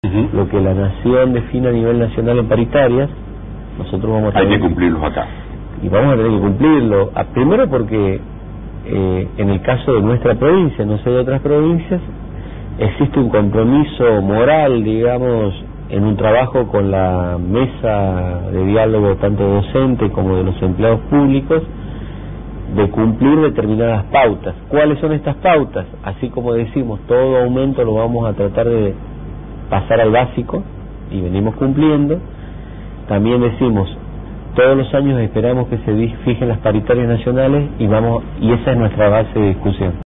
lo que la Nación define a nivel nacional en paritarias, nosotros vamos a tener... Hay que cumplirlos acá. Y vamos a tener que cumplirlo, primero porque en el caso de nuestra provincia, no sé de otras provincias, existe un compromiso moral, digamos, en un trabajo con la mesa de diálogo tanto docente como de los empleados públicos, de cumplir determinadas pautas. ¿Cuáles son estas pautas? Así como decimos, todo aumento lo vamos a tratar de pasar al básico, y venimos cumpliendo. También decimos, todos los años esperamos que se fijen las paritarias nacionales, y esa es nuestra base de discusión.